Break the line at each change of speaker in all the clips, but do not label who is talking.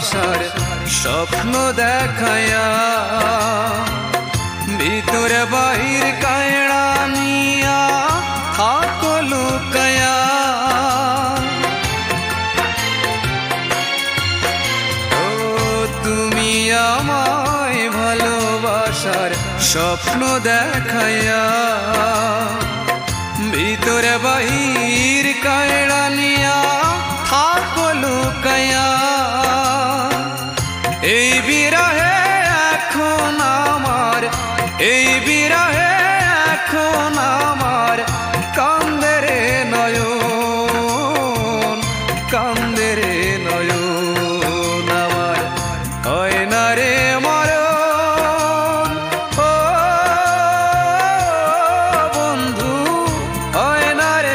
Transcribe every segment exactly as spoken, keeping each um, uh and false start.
ভালোবাসার স্বপ্ন দেখায়া ভিতরে বাহির কায়ড়া নিয়া থাকো লুকায়া। ও তুমি আমায় ভালোবাসার স্বপ্ন দেখায়া ভিতরে বাহির কায়ড়া নিয়া থাকো লুকায়া। এই বিরহে এখন আমার, এই বিরহে এখন আমার কান্দে রে নয়ন, কান্দে রে নয়ন আমার হয় না রে মরণ। ও বন্ধু হয় না রে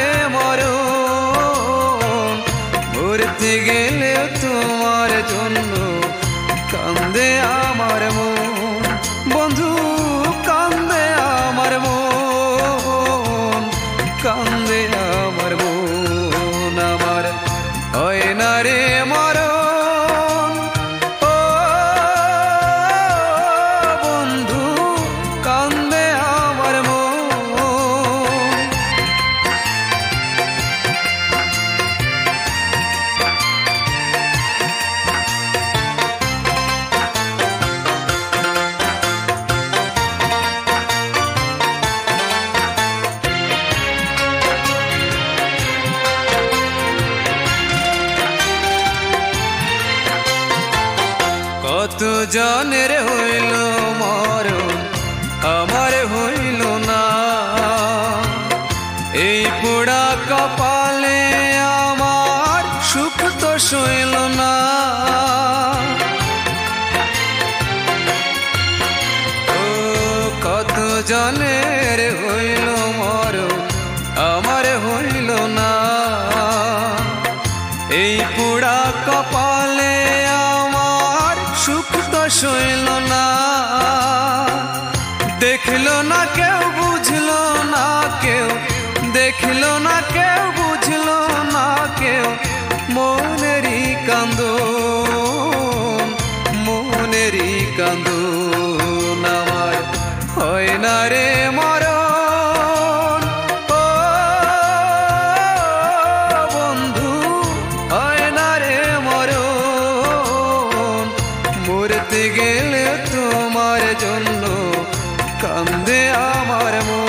মরণ, মরতে গেলে তোমার জন্য কান্দে আমার মন। বন্ধু কান্দে আমার মন, কান্দে আমার মন আমার হয় না রে মরণ। ও বন্ধু কান্দে আমার মন। কত জনের হইল মরণ আমার হইল না, এই পোড়া কপালে আমার সুখ তো সইল না। ও কত জনের হইল মরণ আমার হইল না, এই পোড়া কপালে আমার সুখ তো সইল না। দেখলো না কেউ বুঝলো না কেউ, দেখলো না কেউ বুঝলো না কেউ মনেরই কান্দন, মনেরই কান্দন আমার হয় না রে মরণ। ও বন্ধু হয় না রে মরণ, মরতে গেলে তোমার জন্য কান্দে আমার মন।